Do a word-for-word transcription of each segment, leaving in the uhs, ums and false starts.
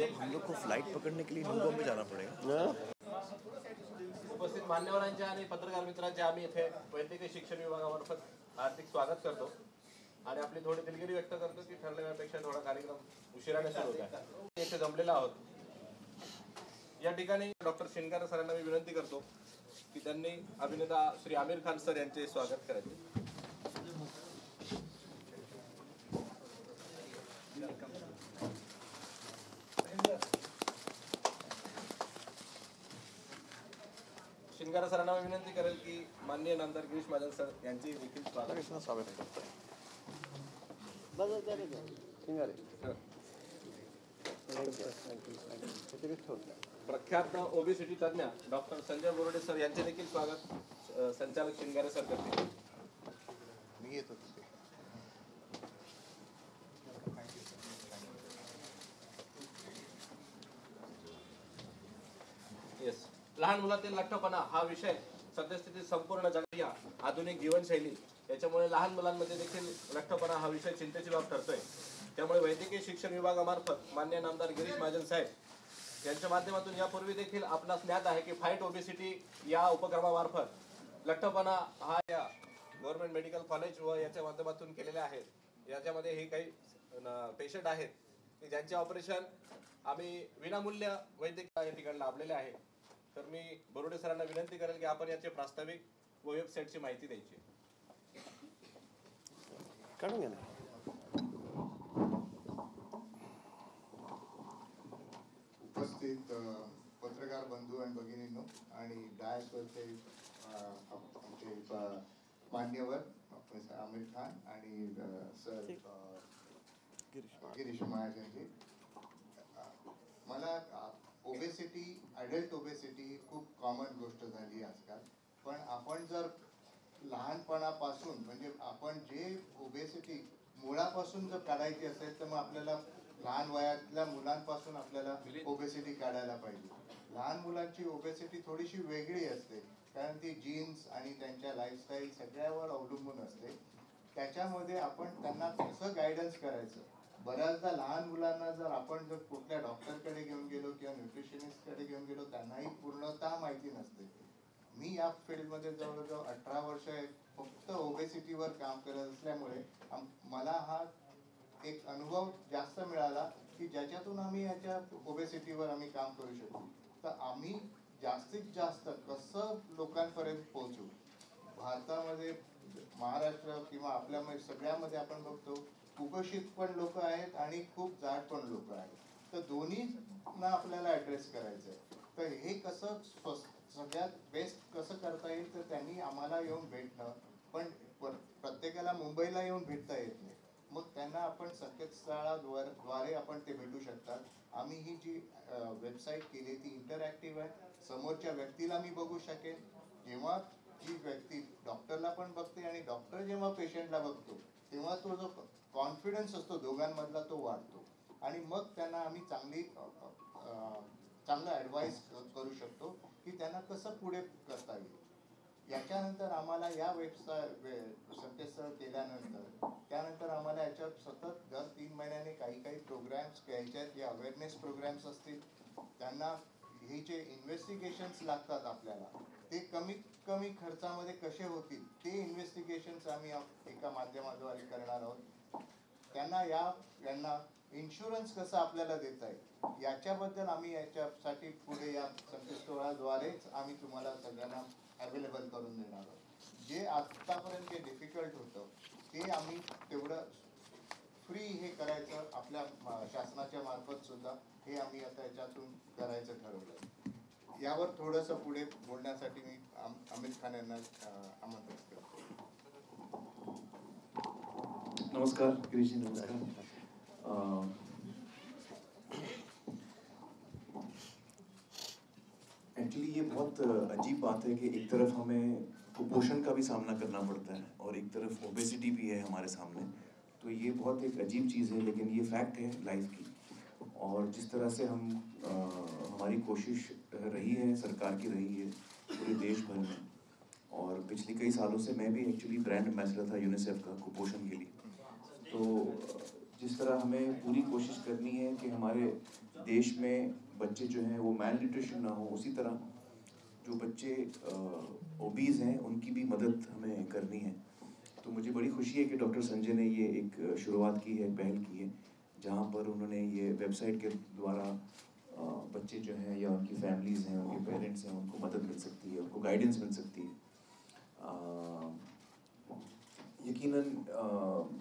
मतलब हम लोग को फ्लाइट पकड़ने के लिए न्यू बॉम्बे जाना पड़ेगा। उपस्थित मान्यवरांच्या आणि पत्रकार मित्रांचे आम्ही इथे वैद्यकीय शिक्षण विभागामार्फत हार्दिक स्वागत करतो आणि आपली थोडी दिलगिरी व्यक्त करतो की ठरलेल्या वेळेपेक्षा थोडा कार्यक्रम उशिराने सुरू होत आहे। इथे जमलेला आहोत। या ठिकाणी डॉक्टर शिंगारे सरांना मी विनंती करतो की त्यांनी अभिनेता श्री आमिर खान सर यांचे स्वागत करायचे। शिंगारे सरांना मी विनंती करेल की माननीय नामदार गिरीश महाजन सर यांचे देखील स्वागत करतो। प्रख्यात ओबेसिटी तज्ञ डॉक्टर संजय बोर्डे सर यांचे देखील स्वागत संचालक शिंगारे सर करतील। मी येतो। येस, लहान मुलातील लठ्ठपणा हा विषय सद्यस्थितीत संपूर्ण जगात आधुनिक जीवनशैली याच्यामुळे लहान मुलांमध्ये देखील लठ्ठपणा हा विषय चिंतेची बाब ठरतोय। त्यामुळे वैद्यकीय शिक्षण विभागामार्फत माननीय नामदार गिरीश महाजन साहेब यांच्या माध्यमातून यापूर्वी देखील आपणास ज्ञात आहे की फाईट ओबेसिटी या उपक्रमामार्फत लठ्ठपणा हा या गव्हर्नमेंट मेडिकल कॉलेज व याच्या माध्यमातून केलेले आहेत। याच्यामध्ये हे काही पेशंट आहेत की ज्यांचे ऑपरेशन आम्ही विनामूल्य वैद्यकीय या ठिकाणी लाभलेले आहे। तर मी बोरुडे सरांना विनंती करेल की आपण याचे प्रास्ताविक व वेबसाईटची माहिती द्यायची। काढून घ्या ना। उपस्थित पत्रकार बंधू आणि भगिनींनो आणि डायसवरचे आमचे मान्यवर आमिर खान आणि सर गिरीश महाजनजी, मला ओबेसिटी ॲडल्ट ओबेसिटी ही खूप कॉमन गोष्ट झाली आजकाल। पण आपण जर लहानपणापासून म्हणजे आपण जे ओबेसिटी मुळापासून जर काढायची असेल तर मग आपल्याला लहान वयातल्या मुलांपासून आपल्याला ओबेसिटी काढायला पाहिजे। लहान मुलांची ओबेसिटी थोडीशी वेगळी असते कारण ती जीन्स आणि त्यांच्या लाईफस्टाईल सगळ्यावर अवलंबून असते। त्याच्यामध्ये आपण त्यांना कसं गायडन्स करायचं, बऱ्याचदा लहान मुलांना जर आपण जर कुठल्या डॉक्टरकडे घेऊन गेलो किंवा न्यूट्रिशनिस्टकडे घेऊन गेलो त्यांनाही पूर्णतः माहिती नसते। मी या फील्डमध्ये जवळजवळ अठरा वर्ष फक्त ओबेसिटीवर काम करत असल्यामुळे मला हा एक अनुभव जास्त मिळाला की ज्याच्यातून आम्ही याच्या ओबेसिटीवर आम्ही काम करू शकतो। तर आम्ही जास्तीत जास्त कसं लोकांपर्यंत पोहोचू, भारतामध्ये महाराष्ट्र किंवा आपल्यामध्ये सगळ्यामध्ये आपण बघतो कुपोषित पण लोक आहेत आणि खूप जाड पण लोक आहेत। तर दोन्हींना आपल्याला ॲड्रेस करायचं आहे। तर हे कसं सगळ्यात बेस्ट कसं करता येईल तर त्यांनी आम्हाला येऊन भेटणं, पण प्रत्येकाला मुंबईला येऊन भेटता येत नाही, मग त्यांना आपण संकेतस्थळाद्वारे आपण ते भेटू शकतात। आम्ही ही जी वेबसाईट केली ती इंटरॅक्टिव्ह आहे, समोरच्या व्यक्तीला मी बघू शकेन। जेव्हा जी व्यक्ती डॉक्टरला पण बघते आणि डॉक्टर जेव्हा पेशंटला बघतो तेव्हा तो जो कॉन्फिडन्स असतो दोघांमधला तो वाढतो आणि मग त्यांना आम्ही चांगली चांगलं ॲडवाईस करू शकतो की त्यांना कसं पुढे करता येईल। याच्यानंतर आम्हाला या वेबसाईट संकेतस्थळ केल्यानंतर त्यानंतर आम्हाला याच्यावर सतत दर तीन महिन्याने काही काही प्रोग्राम्स घ्यायचे आहेत। जे अवेअरनेस प्रोग्राम्स असतील, त्यांना हे जे इन्व्हेस्टिगेशन्स लागतात आपल्याला ते कमीत कमी खर्चामध्ये कसे होतील ते इन्व्हेस्टिगेशन्स आम्ही एका माध्यमाद्वारे करणार आहोत। त्यांना या यांना इन्शुरन्स कसं आपल्याला देता येईल याच्याबद्दल आम्ही याच्यासाठी पुढे या संकेतस्थळाद्वारेच आम्ही तुम्हाला सगळ्यांना अवेलेबल करून देणार आहोत। जे आत्तापर्यंत जे डिफिकल्ट होतं ते आम्ही तेवढं फ्री हे करायचं आपल्या शासनाच्या मार्फत सुद्धा हे आम्ही आता याच्यातून करायचं ठरवलं। यावर थोडंसं पुढे बोलण्यासाठी मी आमिर खान यांना आमंत्रित करतो। नमस्कार गिरीश जी, नमस्कार। एक्चुअली ये बहुत अजीब बात है कि एक तरफ हमें कुपोषण का भी सामना करना पड़ता है और एक तरफ ओबेसिटी भी है हमारे सामने। तो ये बहुत एक अजीब चीज़ है, लेकिन ये फैक्ट है लाइफ की। और जिस तरह से हम आ, हमारी कोशिश रही है, सरकार की रही है पूरे देश भर में, और पिछले कई सालों से मैं भी एक्चुअली ब्रांड एम्बेसडर था यूनिसेफ का कुपोषण के लिए। तो जिस तरह हमें पूरी कोशिश करनी है कि हमारे देश में बच्चे जो हैं वो मैल न्यूट्रिशन ना हो, उसी तरह जो बच्चे ओबीज हैं उनकी भी मदद हमें करनी है। तो मुझे बड़ी खुशी है कि डॉक्टर संजय ने ये एक शुरुआत की है, पहल की है, जहाँ पर उन्होंने ये वेबसाइट के द्वारा बच्चे जो हैं या उनकी फैमिलीज़ हैं, उनके पेरेंट्स हैं, उनको मदद मिल सकती है, उनको गाइडेंस मिल सकती है। यकीनन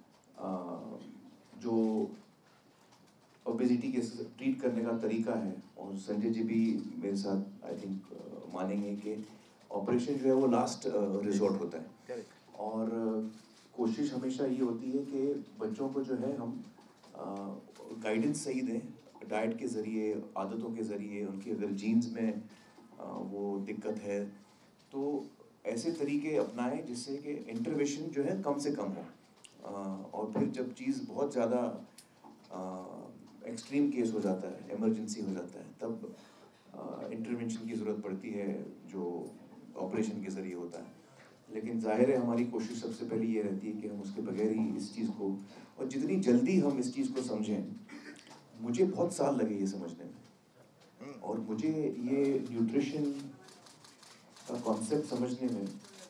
जो ओबेसिटी के ट्रीट करने का तरीका है, और संजय जी भी मेरे साथ आई थिंक मानेंगे कि ऑपरेशन जो है वो लास्ट रिजॉर्ट होता है, और कोशिश हमेशा ये होती है कि बच्चों को जो है हम गाइडेंस सही दें, डाइट के ज़रिए, आदतों के ज़रिए। उनकी अगर जीन्स में आ, वो दिक्कत है तो ऐसे तरीके अपनाएं जिससे कि इंटरवेंशन जो है कम से कम हो, आ, और फिर जब चीज़ बहुत ज़्यादा एक्सट्रीम केस हो जाता है, इमरजेंसी हो जाता है, तब इंटरवेंशन की ज़रूरत पड़ती है जो ऑपरेशन के ज़रिए होता है। लेकिन जाहिर है हमारी कोशिश सबसे पहले ये रहती है कि हम उसके बगैर ही इस चीज़ को, और जितनी जल्दी हम इस चीज़ को समझें, मुझे बहुत साल लगे ये समझने में, और मुझे ये न्यूट्रिशन का कॉन्सेप्ट समझने में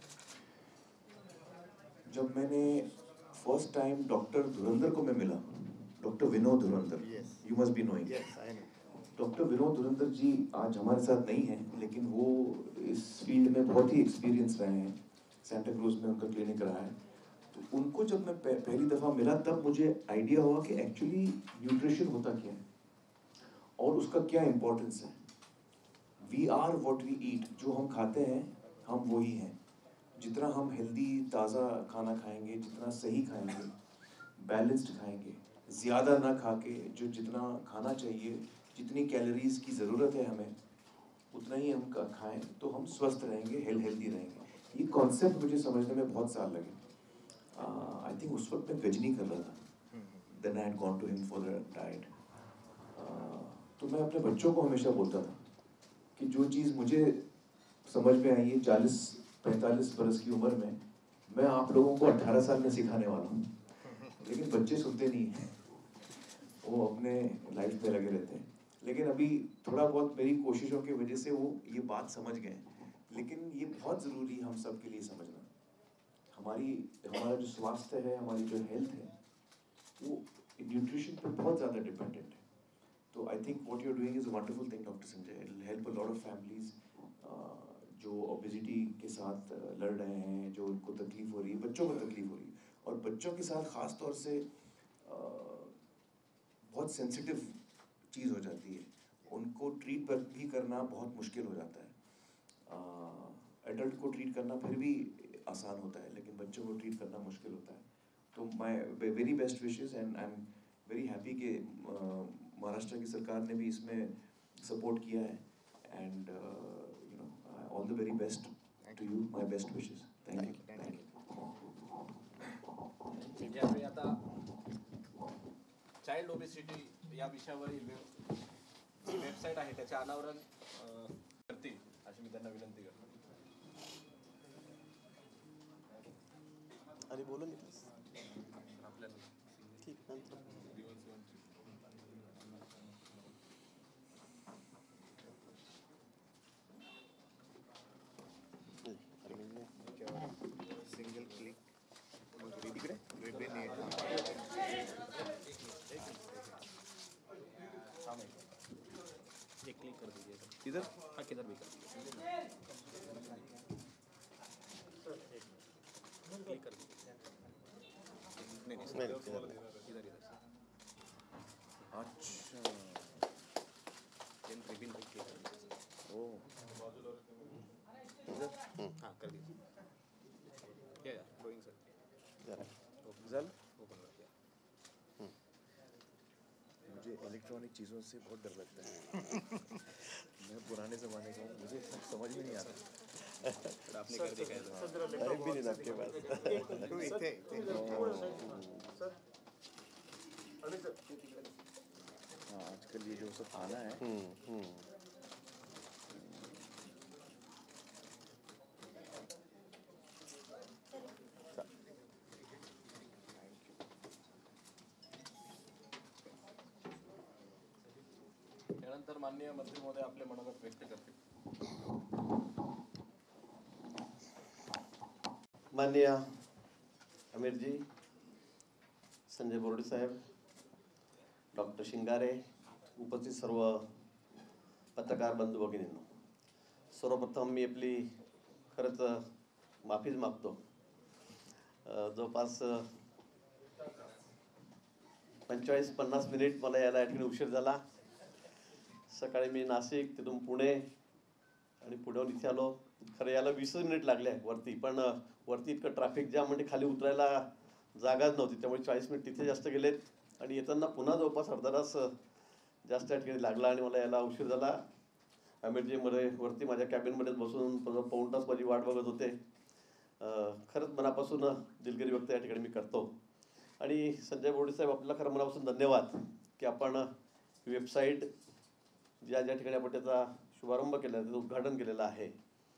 जब मैंने फर्स्ट टाइम डॉक्टर धुरंधर को मैं मिला, doctor Vinod Dhurandhar, you must be knowing. Doctor Vinod Dhurandhar ji आज हमारे साथ नहीं हैं, लेकिन वो इस फील्ड में बहुत ही एक्सपीरियंस रहे हैं, सेंटा क्रूज में उनका क्लिनिक रहा है। तो उनको जब मैं पहली दफ़ा मिला तब मुझे आइडिया हुआ कि एक्चुअली न्यूट्रिशन होता क्या है और उसका क्या इम्पोर्टेंस है। We are what we eat, जो हम खाते हैं हम वही हैं। जितना हम हेल्दी ताज़ा खाना खाएंगे, जितना सही खाएंगे, बैलेंस्ड खाएंगे, ज़्यादा ना खा के जो जितना खाना चाहिए, जितनी कैलोरीज की ज़रूरत है हमें, उतना ही हम खाएं तो हम स्वस्थ रहेंगे, हेल हेल्दी रहेंगे। ये कॉन्सेप्ट मुझे समझने में बहुत साल लगे। आई थिंक उस वक्त मैं गजनी कर रहा था, then I had gone to him for the diet. तो मैं अपने बच्चों को हमेशा बोलता था कि जो चीज़ मुझे समझ में आई है चालीस पैंतालीस बरस की उम्र में, मैं आप लोगों को अट्ठारह साल में सिखाने वाला हूँ। लेकिन बच्चे सुनते नहीं हैं, वो अपने लाइफ में लगे रहते हैं। लेकिन अभी थोड़ा बहुत मेरी कोशिशों की वजह से वो ये बात समझ गए। लेकिन ये बहुत ज़रूरी हम सब के लिए समझना, हमारी हमारा जो स्वास्थ्य है, हमारी जो हेल्थ है, वो न्यूट्रिशन पर बहुत ज़्यादा डिपेंडेंट है। तो I think what you are doing is a wonderful thing doctor Sanjay, it will help a lot of families जो ओबेसिटी के साथ लड़ रहे हैं, जो उनको तकलीफ हो रही है, बच्चों को तकलीफ हो रही है, और बच्चों के साथ ख़ास तौर से बहुत सेंसिटिव चीज़ हो जाती है, उनको ट्रीट भी करना बहुत मुश्किल हो जाता है। एडल्ट को ट्रीट करना फिर भी आसान होता है, लेकिन बच्चों को ट्रीट करना मुश्किल होता है। तो my very best wishes, and I am very happy कि महाराष्ट्र की सरकार ने भी इसमें सपोर्ट किया है, and you know all the very best to you, my best wishes. Thank you thank you यावेळी आता चाइल्ड ओबेसिटी या विषयावरील जी वेबसाईट आहे त्याचे अनावरण करतील अशी मी त्यांना विनंती करतो. अरे बोलो निकलेस ठीक नंतर अरे म्हणजे सिंगल क्लिक इकडे रेड नेट एक क्लिक कर दीजिए किधर हाँ किधर भी कर दीजिए क्लिक कर दीजिए नहीं नहीं नहीं, इधर इधर अच्छा पेन रिबिन पे क्लिक कर दीजिए ओ इधर हाँ कर दीजिए या गोइंग सर जरा जल ओपन कर दिया. मुझे इलेक्ट्रॉनिक चीज़ों से बहुत डर लगता है मैं पुराने ज़माने का हूँ, मुझे सब समझ में नहीं आता। तर आपने कर दिया है टाइम भी नहीं आपके पास तू इथे हाँ आजकल ये जो सब आना है त्यानंतर माननीय मंत्री महोदय आपले मनोगत व्यक्त करतील. माननीय आमिरजी, संजय बोर्डे साहेब, डॉक्टर शिंगारे, उपस्थित सर्व पत्रकार बंधू भगिनींनो, सर्वप्रथम मी आपली खरंच माफीच मागतो. जवळपास पंचेचाळीस पन्नास मिनिट मला यायला या ठिकाणी उशीर झाला. सकाळी मी नाशिक, तिथून पुणे आणि पुण्याहून इथे आलो. खरं यायला वीस मिनिट लागले वरती, पण वरती इतकं ट्रॅफिक जाम म्हणजे खाली उतरायला जागाच नव्हती, त्यामुळे चाळीस मिनिट तिथे जास्त गेलेत आणि येताना पुन्हा जवळपास अर्धा तास जास्त या ठिकाणी लागला आणि मला यायला उशीर झाला. आमिरजीमध्ये वरती माझ्या कॅबिनमध्येच बसून पाऊण तास माझी वाट बघत होते. खरंच मनापासून दिलगिरी व्यक्त या ठिकाणी मी करतो. आणि संजय बोर्डे साहेब, आपल्याला खरं मनापासून धन्यवाद की आपण वेबसाईट ज्या ज्या ठिकाणी आपण त्याचा शुभारंभ केला, त्याचं उद्घाटन केलेलं आहे.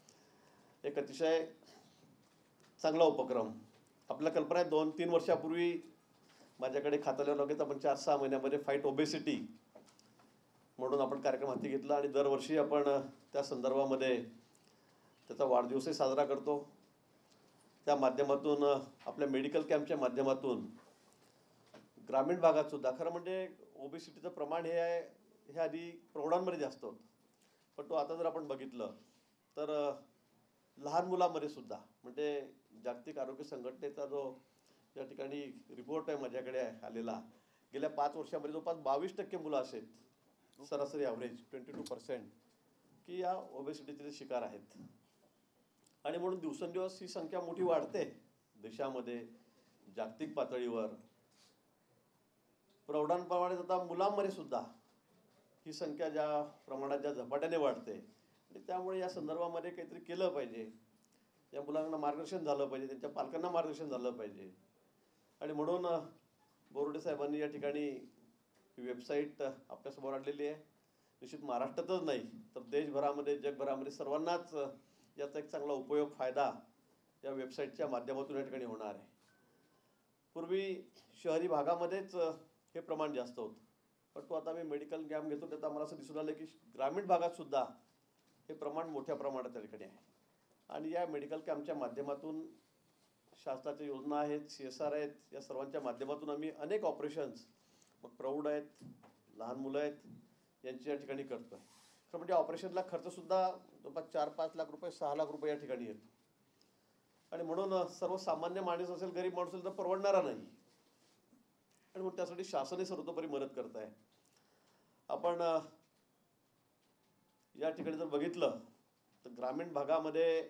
एक अतिशय चांगला उपक्रम. आपल्या कल्पना आहे, दोन तीन वर्षापूर्वी माझ्याकडे खात्याला लगेच आपण चार सहा महिन्यामध्ये फाईट ओबेसिटी म्हणून आपण कार्यक्रम हाती घेतला आणि दरवर्षी आपण त्या संदर्भामध्ये त्याचा वाढदिवसही साजरा करतो. त्या माध्यमातून आपल्या मेडिकल कॅम्पच्या माध्यमातून ग्रामीण भागात सुद्धा, खरं म्हणजे ओबेसिटीचं प्रमाण हे आहे हे आधी प्रौढांमध्ये जास्त होतं, पण तो आता जर आपण बघितलं तर लहान मुलांमध्ये सुद्धा, म्हणजे जागतिक आरोग्य संघटनेचा जो या ठिकाणी रिपोर्ट आहे माझ्याकडे आलेला, गेल्या पाच वर्षामध्ये जवळपास बावीस टक्के मुलं असेल सरासरी ॲव्हरेज ट्वेंटी टू पर्सेंट की या ओबेसिटीचे शिकार आहेत. आणि म्हणून दिवसेंदिवस ही संख्या मोठी वाढते देशामध्ये, जागतिक पातळीवर. प्रौढांप्रमाणे आता मुलांमध्ये सुद्धा ही संख्या ज्या प्रमाणात ज्या झपाट्याने वाढते आणि त्यामुळे या संदर्भामध्ये काहीतरी केलं पाहिजे. या मुलांना मार्गदर्शन झालं पाहिजे, त्यांच्या पालकांना मार्गदर्शन झालं पाहिजे. आणि म्हणून बोर्डे साहेबांनी या ठिकाणी ही वेबसाईट आपल्यासमोर आणलेली आहे. निश्चित महाराष्ट्रातच नाही तर देशभरामध्ये, जगभरामध्ये सर्वांनाच याचा एक चांगला उपयोग, फायदा या वेबसाईटच्या माध्यमातून या ठिकाणी होणार आहे. पूर्वी शहरी भागामध्येच हे प्रमाण जास्त होतं, पण तो आता मी मेडिकल कॅम्प घेतो त्यात आम्हाला असं दिसून आलं की ग्रामीण भागात सुद्धा हे प्रमाण मोठ्या प्रमाणात त्या ठिकाणी आहे. आणि या मेडिकल कॅम्पच्या माध्यमातून शासनाच्या योजना आहेत, सी एस आर आहेत, या सर्वांच्या माध्यमातून आम्ही अनेक ऑपरेशन्स, मग प्रौढ आहेत, लहान मुलं आहेत, यांची या ठिकाणी करतो आहे. खरं म्हणजे ऑपरेशनला खर्चसुद्धा जवळपास चार पाच लाख रुपये सहा लाख रुपये या ठिकाणी येतो. आणि म्हणून सर्वसामान्य माणूस असेल, गरीब माणूस असेल तर परवडणारा नाही. आणि म्हणून त्यासाठी शासनही सर्वतोपरी मदत करत आहे. आपण या ठिकाणी जर बघितलं तर ग्रामीण भागामध्ये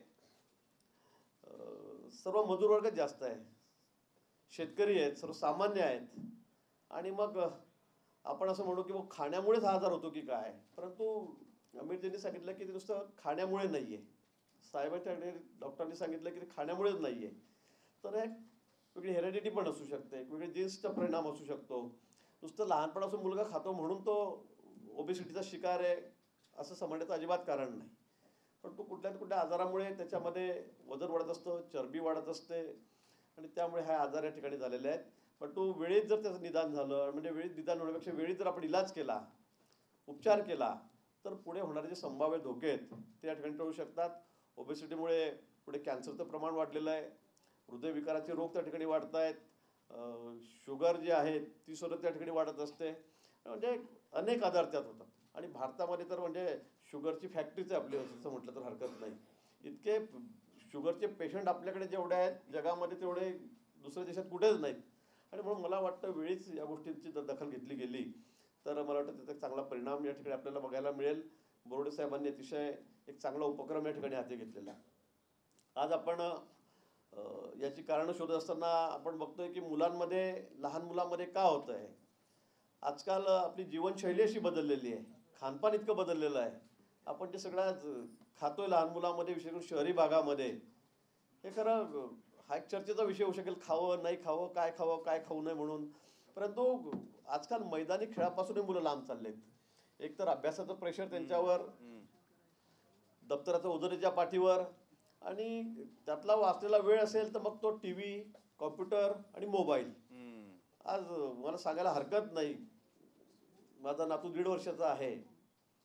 सर्व मजूर वर्गच जास्त आहे, शेतकरी आहेत, सर्वसामान्य आहेत. आणि मग आपण असं म्हणू की मग खाण्यामुळेच हा आजार होतो की काय, परंतु आमिरजींनी सांगितलं की ते नुसतं खाण्यामुळे नाही आहे. साहेबांच्या डॉक्टरांनी सांगितलं की ते खाण्यामुळेच नाही आहे, तर एक वेगळी हेरिडिटी पण असू शकते, एक वेगळी जीन्सचा परिणाम असू शकतो. नुसतं लहानपणापासून मुलगा खातो म्हणून तो ओबेसिटीचा शिकार आहे असं समजण्याचं अजिबात कारण नाही. पण तो कुठल्या ना कुठल्या आजारामुळे त्याच्यामध्ये वजन वाढत असतं, चरबी वाढत असते आणि त्यामुळे हा आजार या ठिकाणी झालेले आहेत. पण तो वेळेत जर त्याचं निदान झालं, म्हणजे वेळेत निदान होण्यापेक्षा वेळेत जर आपण इलाज केला, उपचार केला, तर पुढे होणारे जे संभाव्य धोके आहेत ते या ठिकाणी टळू शकतात. ओबेसिटीमुळे पुढे कॅन्सरचं प्रमाण वाढलेलं आहे, हृदयविकाराचे रोग त्या ठिकाणी वाढत आहेत, शुगर जी आहे ती सुद्धा त्या ठिकाणी वाढत असते, म्हणजे अनेक आजार त्यात होतात. आणि भारतामध्ये तर म्हणजे शुगरची फॅक्टरीच आहे आपली, असं म्हटलं तर हरकत नाही. इतके शुगरचे पेशंट आपल्याकडे जेवढे आहेत जगामध्ये तेवढे दुसऱ्या देशात कुठेच नाहीत. आणि म्हणून मला वाटतं वेळीच या गोष्टींची जर दखल घेतली गेली तर मला वाटतं त्याचा चांगला परिणाम या ठिकाणी आपल्याला बघायला मिळेल. बोर्डे साहेबांनी अतिशय एक चांगला उपक्रम या ठिकाणी हाती घेतलेला. आज आपण याची कारणं शोधत असताना आपण बघतोय की मुलांमध्ये, लहान मुलांमध्ये का होतं आहे. आजकाल आपली जीवनशैली अशी बदललेली आहे, खानपान इतकं बदललेलं आहे. आपण जे सगळं खातोय लहान मुलांमध्ये, विशेष करून शहरी भागामध्ये, हे खरं हा एक चर्चेचा विषय होऊ शकेल, खावं नाही खावं, काय खावं काय खाऊ नये म्हणून. परंतु आजकाल मैदानी खेळापासूनही मुलं लांब चाललेत. एक तर अभ्यासाचं प्रेशर त्यांच्यावर, दप्तराचं ओझरीच्या पाठीवर, आणि त्यातला वाचलेला वेळ असेल तर मग तो टी व्ही, कॉम्प्युटर आणि मोबाईल. आज मला सांगायला हरकत नाही, माझा नातू दीड वर्षाचा आहे,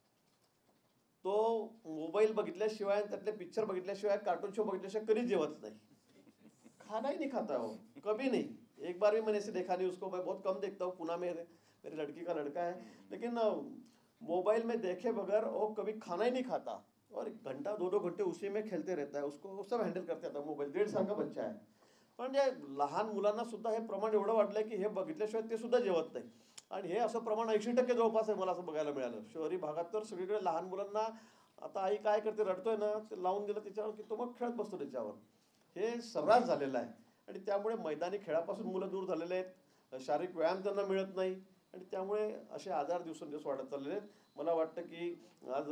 तो मोबाईल बघितल्याशिवाय त्यातले पिक्चर बघितल्याशिवाय कार्टून शो बघितल्याशिवाय कधीच जेवत नाही. खाना ही नहीं खाता हो, कभी नहीं. एक बार भी मैंने ऐसे देखा नहीं उसको. मैं बहुत कम देखता हूँ. पुणे में मेरी लड़की का लड़का है, लेकिन मोबाइल में देखे बगैर वो कभी खाना ही नहीं खाता और एक घंटा दो दो घंटे उसी में खेलते रहता है. उसको सब हँडल करते आता मोबाईल. दीड साल का बच्चा आहे. पण जे लहान मुलांना सुद्धा हे प्रमाण एवढं वाढलंय की हे बघितल्याशिवाय ते सुद्धा जेवत नाही. आणि हे असं प्रमाण ऐंशी टक्के जवळपास आहे मला असं बघायला मिळालं. शहरी भागात तर सगळीकडे लहान मुलांना आता आई काय करते, रडतोय ना, ते लावून दिलं त्याच्यावर की तो मग खेळत बसतो त्याच्यावर. हे सर्रास झालेलं आहे आणि त्यामुळे मैदानी खेळापासून मुलं दूर झालेले आहेत. शारीरिक व्यायाम त्यांना मिळत नाही आणि त्यामुळे असे आजार दिवसेंदिवस वाढत चाललेले आहेत. मला वाटतं की आज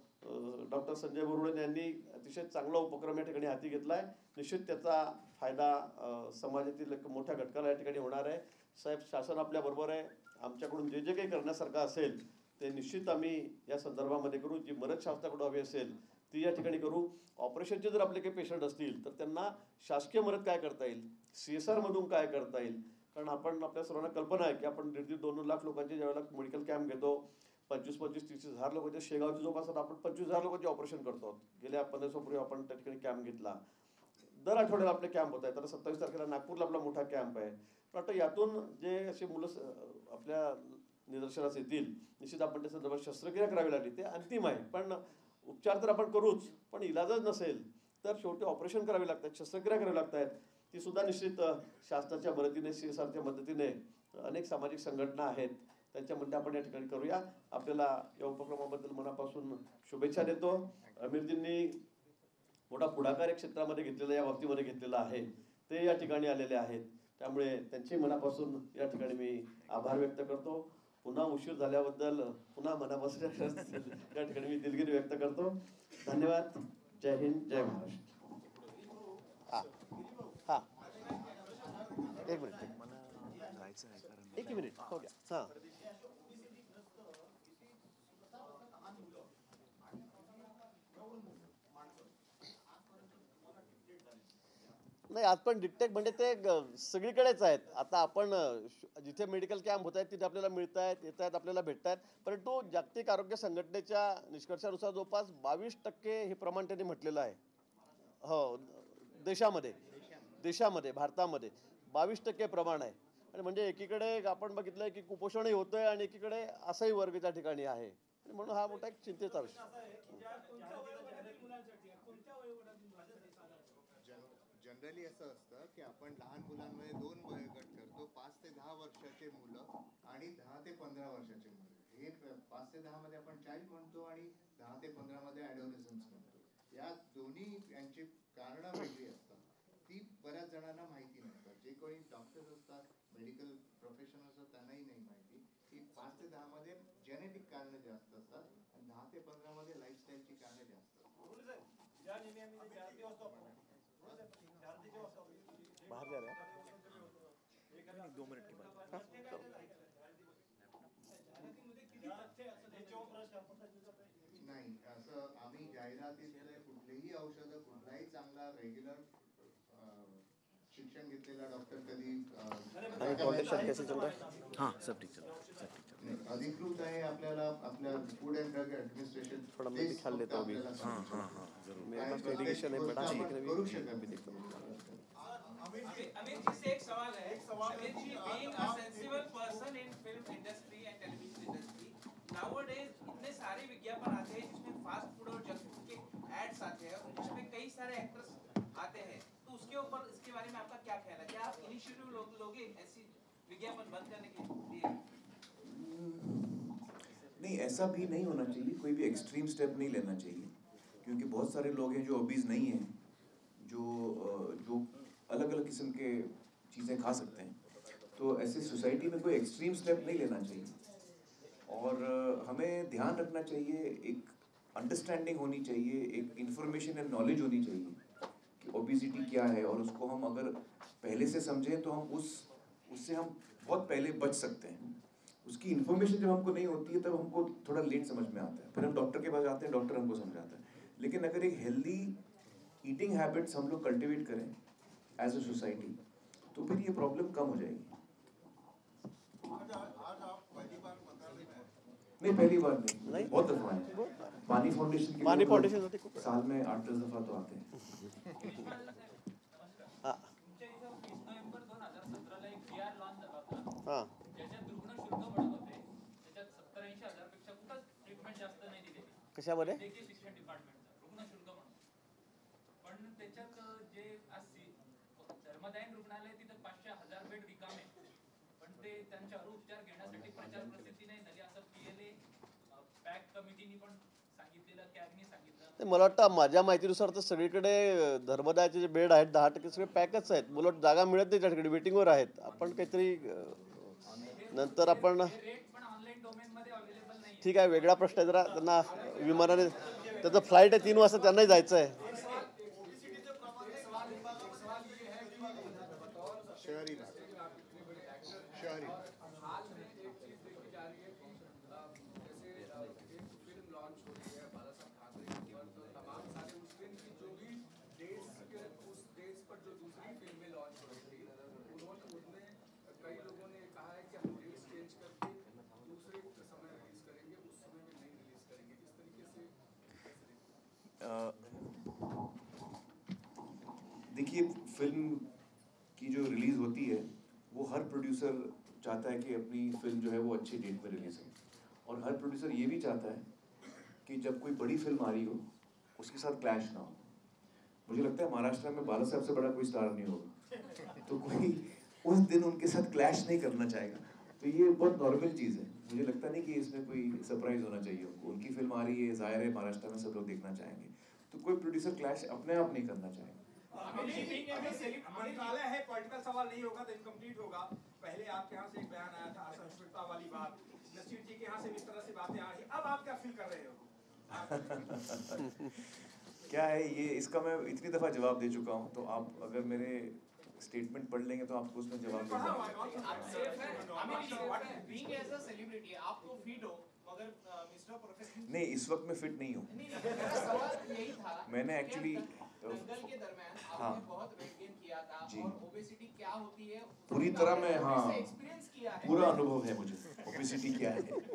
डॉक्टर संजय बोरुडे यांनी अतिशय चांगला उपक्रम या ठिकाणी हाती घेतला आहे. निश्चित त्याचा फायदा समाजातील एक मोठ्या घटकाला या ठिकाणी होणार आहे. साहेब, शासन आपल्याबरोबर आहे. आमच्याकडून जे जे काही करण्यासारखं असेल ते निश्चित आम्ही या संदर्भामध्ये करू. जी मदत शासनाकडून हवी असेल ती या ठिकाणी करू. ऑपरेशनचे जर आपले काही पेशंट असतील तर त्यांना शासकीय मदत काय करता येईल, सी एस आरमधून काय करता येईल. कारण आपण आपल्या सर्वांना कल्पना आहे की आपण दीड दीड दोन दोन लाख लोकांचे ज्यावेळेला मेडिकल कॅम्प घेतो, पंचवीस पंचवीस तीस हजार लोकांच्या शेगावच्या जवळपास आपण पंचवीस हजार लोकांचे ऑपरेशन करतो. गेल्या पंधरा वर्षापूर्वी आपण त्या ठिकाणी कॅम्प घेतला. दर आठवड्याला आपले कॅम्प होत आहेत. आता सत्तावीस तारखेला नागपूरला आपला मोठा कॅम्प आहे. वाटतं यातून जे असे मुलं आपल्या निदर्शनास येतील, निश्चित आपण त्या संदर्भात शस्त्रक्रिया करावी लागली ते अंतिम आहे. पण उपचार तर आपण करूच, पण इलाजच नसेल तर शेवटी ऑपरेशन करावी लागतात, शस्त्रक्रिया करावी लागतात. ती सुद्धा निश्चित शासनाच्या मदतीने, सी एस आरच्या मदतीने अनेक सामाजिक संघटना आहेत त्यांच्यामध्ये आपण या ठिकाणी करूया. आपल्याला या उपक्रमाबद्दल मनापासून शुभेच्छा देतो. आमिरजींनी मोठा पुढाकार एक क्षेत्रामध्ये घेतलेला, या बाबतीमध्ये घेतलेला आहे. ते या ठिकाणी आलेले आहेत. त्यामुळे त्यांचे मनापासून या ठिकाणी मी आभार व्यक्त करतो. पुन्हा उशीर झाल्याबद्दल पुन्हा मनापासून या ठिकाणी मी दिलगिरी व्यक्त करतो. धन्यवाद. जय हिंद, जय महाराष्ट्र. हां हां एक मिनिट एक मिनिट हो गया. हां नाही, आज पण डिटेक्ट म्हणजे ते सगळीकडेच आहेत. आता आपण जिथे मेडिकल कॅम्प होत आहेत तिथे आपल्याला मिळत आहेत, येत आहेत, आपल्याला भेटत आहेत. परंतु जागतिक आरोग्य संघटनेच्या निष्कर्षानुसार जवळपास बावीस टक्के हे प्रमाण त्यांनी म्हटलेलं आहे. हो, देशामध्ये देशामध्ये भारतामध्ये बावीस टक्के प्रमाण आहे. आणि म्हणजे एकीकडे आपण बघितलंय की कुपोषणही होतंय आणि एकीकडे असाही वर्ग त्या ठिकाणी आहे. आणि म्हणून हा मोठा एक चिंतेचा विषय. जनरली असं असतं की आपण लहान मुलांमध्ये दोन वयोगट करतो, पाच ते दहा वर्षाचे मुलं आणि दहा ते पंधरा वर्षाचे मुलं. हे पाच ते दहा मध्ये आपण चाइल्ड म्हणतो आणि दहा ते पंधरा मध्ये ॲडोलेसन्स म्हणतो. या दोन्ही यांची कारणं वेगळी असतात. ती बऱ्याच जणांना माहिती नसतात. जे कोणी डॉक्टर्स असतात, मेडिकल प्रोफेशनल असतात, त्यांनाही नाही माहिती की पाच ते दहा मध्ये जेनेटिक कारणं जास्त असतात आणि दहा ते पंधरा मध्ये लाईफस्टाईलची कारणं जास्त असतात. बाहर जा रहे हैं दो मिनट के बाद. नाही, असं आम्ही जाहिरातीतले कुठलेही औषधं, कुठलाही चांगला रेग्युलर शिक्षण घेतलेला डॉक्टर कधी हाँ सब ठीक चल रहा है, सब ठीक चल रहा है. अधिकृत आहे आपल्याला आपल्या फूड अँड ड्रग ऍडमिनिस्ट्रेशन. थोड़ा मैं भी ख्याल लेता हूँ अभी. हाँ हाँ हाँ जरूर. मेरे पास मेडिकेशन है बड़ा, लेकिन करू अभी शकत भी देखता हूँ. अमीर जी से एक सवाल है. अमीर जी, being a sensible person in film industry and television industry, nowadays इतने सारे विज्ञापन आते हैं जिसमें फास्ट फूड और जंक फूड के एड्स आते हैं और जिसमें कई सारे एक्टर्स आते हैं. तो उसके ऊपर, इसके बारे में आपका क्या ख्याल है? क्या आप इनिशिएटिव लोगे ऐसी विज्ञापन बंद करने के लिए? नहीं, ऐसा भी नहीं होना चाहिए. कोई भी एक्सट्रीम स्टेप नहीं लेना चाहिए, क्योंकि बहुत सारे लोग हैं जो ओबीज नहीं हैं, जो जो अलग अलग किस्म के चीज़ें खा सकते हैं. तो ऐसे सोसाइटी में कोई एक्सट्रीम स्टेप नहीं लेना चाहिए. और हमें ध्यान रखना चाहिए, एक अंडरस्टैंडिंग होनी चाहिए, एक इंफॉर्मेशन एंड नॉलेज होनी चाहिए कि ओबेसिटी क्या है. और उसको हम अगर पहले से समझें तो हम उस उससे हम बहुत पहले बच सकते हैं. उसकी इन्फॉर्मेशन जब हमको नहीं होती है तब हमको थोड़ा लेट समझ में आता है. फिर हम डॉक्टर के पास जाते हैं, डॉक्टर हमको समझाता है. लेकिन अगर एक हेल्दी ईटिंग हैबिट्स हम लोग कल्टिवेट करें एज अ सोसाइटी तो फिर ये प्रॉब्लम कम हो जाएगी. आज आप पहली बार मंत्रालय में नहीं पहली बार नहीं, नहीं? बहुत दफा है। पानी फाउंडेशन के पानी लोग फाउंडेशन होते खूप साल में आठ दस दफा तो आते हैं। हां तुमच्या इथं वीस नोव्हेंबर दोन हजार सतराला एक व्ही आर लॉन्च झाला होता हां ज्याच्यात रुग्ण शुल्क म्हणत होते त्याच्यात सत्तर ऐंशी हजार पेक्षा कुठंच ट्रीटमेंट जास्त नाही दिलेली कशामध्ये वैद्यकीय शिक्षण डिपार्टमेंटचं रुग्ण शुल्क म्हणून पण त्याच्यात अं, जे आज सी- धर्मदायन रुग्णालय तिथं पाचशे हजार बेड रिकामे पण ते त्यांच्यावर उपचार घेण्यासाठी प्रचार प्रसिद्धी नाही झाली असं पीएलए पॅक कमिटीने पण सांगितलेलं कॅगने सांगितलं नाही, मला वाटतं माझ्या माहितीनुसार तर सगळीकडे धर्मदायाचे जे बेड आहेत दहा टक्के सगळे पॅकच आहेत. मला वाटतं जागा मिळत नाही त्या ठिकाणी वेटिंगवर आहेत. आपण काहीतरी अं, नंतर आपण रेट पण ऑनलाईन डोमेन मध्ये अवेलेबल नाही ठीक आहे वेगळा प्रश्न आहे जरा त्यांना विमानाने त्याचं फ्लाईट आहे तीन वाजता त्यांनाही जायचं आहे. शहरी भाग शहरी देखिए फिल्म की जो रिलीज़ होती है वो हर प्रोड्यूसर चाहता है कि अपनी फिल्म जो है वो अच्छी डेट में रिलीज़ हो और हर प्रोड्यूसर ये भी चाहता है कि जब कोई बड़ी फिल्म आ रही हो उसके साथ क्लैश ना हो। मुझे लगता है महाराष्ट्र में बाला साहब से बड़ा कोई स्टार नहीं होगा तो कोई उस दिन उनके साथ क्लैश नहीं करना चाहेगा। तो ये बहुत नॉर्मल चीज़ है, मुझे लगता नहीं कि इसमें कोई सरप्राइज होना चाहिए उनको। उनकी फिल्म आ रही है, जाहिर है महाराष्ट्र में सब लोग देखना चाहेंगे, तो कोई प्रोड्यूसर क्लैश अपने आप नहीं करना चाहेगा। मंत्रालय है पॉलिटिकल सवाल नहीं होगा तो इनकम्प्लीट होगा। पहले आपके यहाँ से एक बयान आया था असहिष्णुता वाली बात, नसीर जी के यहाँ से इस तरह से बातें आ रही, अब आप क्या फील कर रहे हो? क्या है ये, इसका मैं इतनी दफ़ा जवाब दे चुका हूँ, तो आप अगर मेरे स्टेटमेंट पढ़ लेंगे तो आपको उसमें जवाब मिल जाएगा। नहीं, इस वक्त मैं फिट नहीं हूँ। मैंने एक्चुअली दंगल के दरमियान हाँ आपने बहुत वेट गेन किया था जी। और ओबेसिटी क्या होती है पूरी तरह मैं हाँ एक्सपीरियंस किया है पूरा अनुभव है मुझे ओबेसिटी क्या है। हाँ, तो,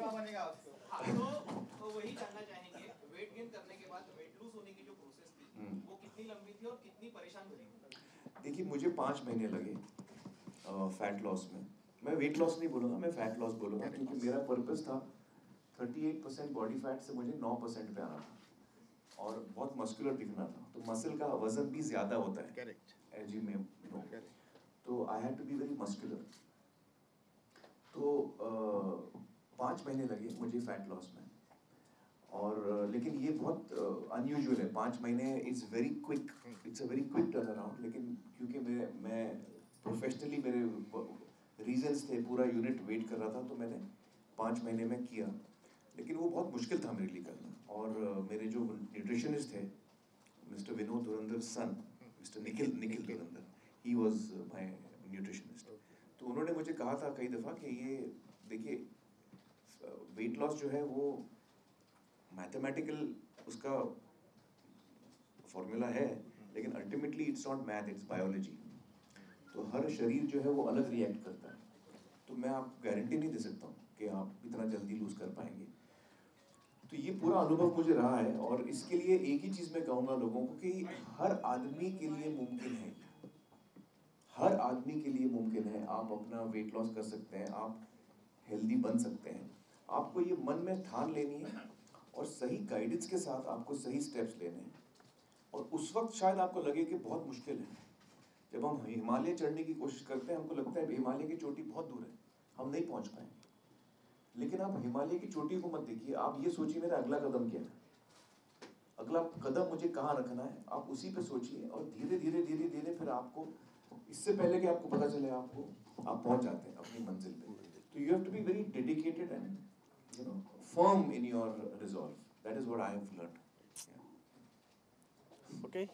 तो वही जानना चाहेंगे वेट गेन करने के बाद वेट लूज होने की जो प्रोसेस थी वो कितनी लंबी थी और कितनी परेशान भरी? देखिए मुझे पाँच महीने लगे फैट लॉस में। मैं वेट लॉस नहीं बोलूँगा, मैं फैट लॉस बोलूँगा, क्योंकि मेरा पर्पस था अड़तीस परसेंट बॉडी फैट से मुझे नौ परसेंट पे आना था और बहुत मस्कुलर दिखना था। तो मसल का वजन भी ज़्यादा होता है correct as you may know, तो I had to be very muscular. तो पाँच महीने लगे मुझे फैट लॉस में और लेकिन ये बहुत अनयूजुअल है। पाँच महीने it's very quick, it's a very quick turn around. लेकिन क्योंकि मैं मैं प्रोफेशनली मेरे रीजंस थे, पूरा यूनिट वेट कर रहा था, तो मैंने पाँच महीने में किया। लेकिन वो बहुत मुश्किल था मेरे लिए करना। और मेरे जो न्यूट्रिशनिस्ट थे mister Vinod Dhurandhar son, mister Nikhil Nikhil Dhurandhar, he was my nutritionist. तो उन्होंने मुझे कहा था कई दफ़ा कि ये देखिए वेट लॉस जो है वो मैथमेटिकल उसका फॉर्मूला है, लेकिन ultimately it's not math, it's biology. तो हर शरीर जो है वो अलग रिएक्ट करता है। तो मैं आपको गारंटी नहीं दे सकता हूँ कि आप इतना जल्दी लूज कर पाएंगे। तो ये पूरा अनुभव मुझे रहा है और इसके लिए एक ही चीज़ मैं कहूँगा लोगों को कि हर आदमी के लिए मुमकिन है, हर आदमी के लिए मुमकिन है। आप अपना वेट लॉस कर सकते हैं, आप हेल्दी बन सकते हैं। आपको ये मन में ठान लेनी है और सही गाइडेंस के साथ आपको सही स्टेप्स लेने हैं। और उस वक्त शायद आपको लगे कि बहुत मुश्किल है। जब हम हिमालय चढ़ने की कोशिश करते हैं हमको लगता है हिमालय की चोटी बहुत दूर है, हम नहीं पहुंच पाएंगे। लेकिन आप हिमालय की चोटी को मत देखिए, आप ये सोचिए मेरा अगला कदम क्या है, अगला कदम मुझे कहाँ रखना है, आप उसी पे सोचिए। और धीरे धीरे धीरे धीरे फिर आपको, इससे पहले कि आपको पता चले आपको, आप पहुंच जाते हैं अपनी मंजिल पे। तो you have to be very dedicated and you know firm in your resolve. That is what I have learned. Okay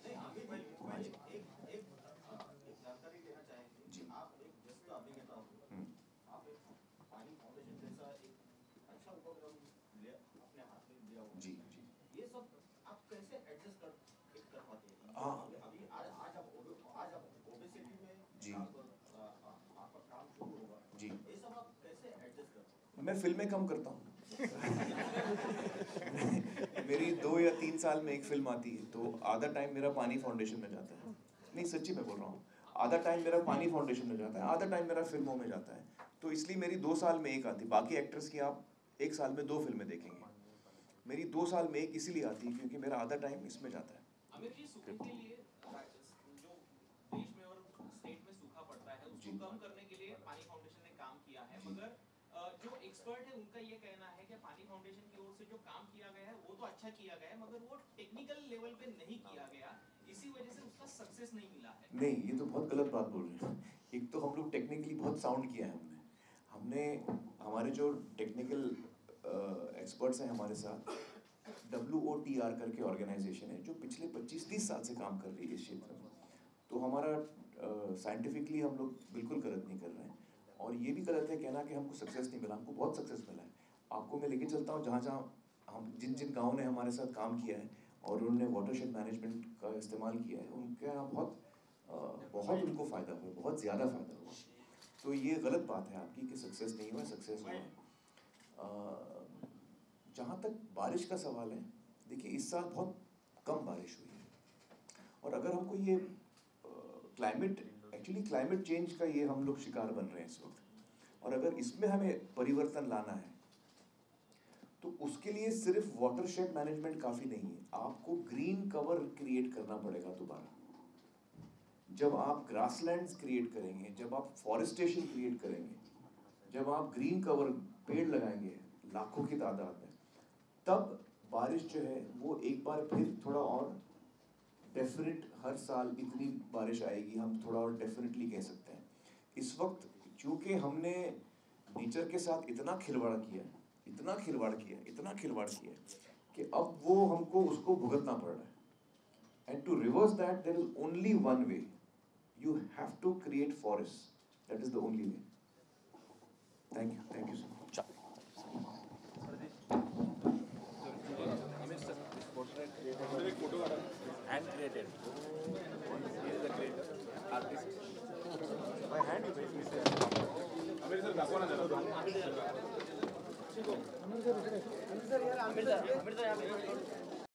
जी जी ये सब आप कैसे एडजस्ट कर कर पाते हैं? हाँ अभी आज आज आप आज आप ओबेसिटी में जी आपका काम शुरू होगा जी। ये सब आप कैसे एडजस्ट करते हैं? मैं फिल्में कम करता हूँ। मेरी दो या तीन साल में एक फिल्म आती है, तो आधा टाइम मेरा पानी फाउंडेशन में जाता है। नहीं, सच्ची मैं बोल रहा हूँ, आधा टाइम मेरा पानी फाउंडेशन में जाता है, आधा टाइम मेरा फिल्मों में जाता है। तो इसलिए मेरी दो साल में एक आती, बाकी एक्टर्स की आप एक साल में दो फिल्में देखेंगे, मेरी दो साल में एक इसीलिए आती है क्योंकि मेरा आधा टाइम इसमें जाता है। आमिर जी, सूखे के लिए जो देश में और स्टेट में सूखा पड़ता है उसको कम करने के लिए पानी फाउंडेशन ने काम किया है, मगर जो एक्सपर्ट है उनका ये कहना है कि पानी फाउंडेशन की ओर से जो काम किया गया है वो तो अच्छा किया गया है, मगर वो टेक्निकल लेवल पे नहीं किया गया, इसी वजह से उसका सक्सेस नहीं मिला है। नहीं, ये तो बहुत गलत बात बोल रहे हैं। एक तो हम लोग टेक्निकली बहुत साउंड किया है हमने हमने हमारे जो टेक्निकल एक्सपर्ट्स हैं हमारे साथ, डब्ल्यू ओ टी आर करके ऑर्गेनाइजेशन है जो पिछले पच्चीस तीस साल से काम कर रही है इस क्षेत्र में। तो हमारा साइंटिफिकली हम लोग बिल्कुल गलत नहीं कर रहे हैं, और ये भी गलत है कहना कि हमको सक्सेस नहीं मिला, हमको बहुत सक्सेस मिला है। आपको मैं लेके चलता हूँ जहाँ जहाँ हम जिन जिन गाँव ने हमारे साथ काम किया है और उन्होंने वाटरशेड मैनेजमेंट का इस्तेमाल किया है, उनके यहाँ बहुत बहुत उनको फ़ायदा हुआ, बहुत ज़्यादा फ़ायदा हुआ। तो ये गलत बात है आपकी कि सक्सेस नहीं हुआ, सक्सेस हुआ है। जहाँ तक बारिश का सवाल है, देखिए इस साल बहुत कम बारिश हुई है, और अगर हमको ये क्लाइमेट एक्चुअली क्लाइमेट चेंज का ये हम लोग शिकार बन रहे हैं इस वक्त, और अगर इसमें हमें परिवर्तन लाना है तो उसके लिए सिर्फ वाटरशेड मैनेजमेंट काफ़ी नहीं है, आपको ग्रीन कवर क्रिएट करना पड़ेगा दोबारा। जब आप ग्रासलैंड्स क्रिएट करेंगे, जब आप फॉरेस्टेशन क्रिएट करेंगे, जब आप ग्रीन कवर पेड़ लगाएंगे लाखों की तादाद में, तब बारिश जो है वो एक बार फिर थोड़ा और डेफिनेट, हर साल इतनी बारिश आएगी हम थोड़ा और डेफिनेटली कह सकते हैं। इस वक्त चूँकि हमने नेचर के साथ इतना खिलवाड़ किया इतना खिलवाड़ किया इतना खिलवाड़ किया कि अब वो हमको उसको भुगतना पड़ रहा है। And to reverse that there is only one way, you have to create forests. That is the only way. Thank you. Thank you, sir. Hand created. He is the creator, artist. My hand is very Aamir sir दाखवा ना जरा। Aamir sir, Aamir sir, Aamir sir यहाँ पे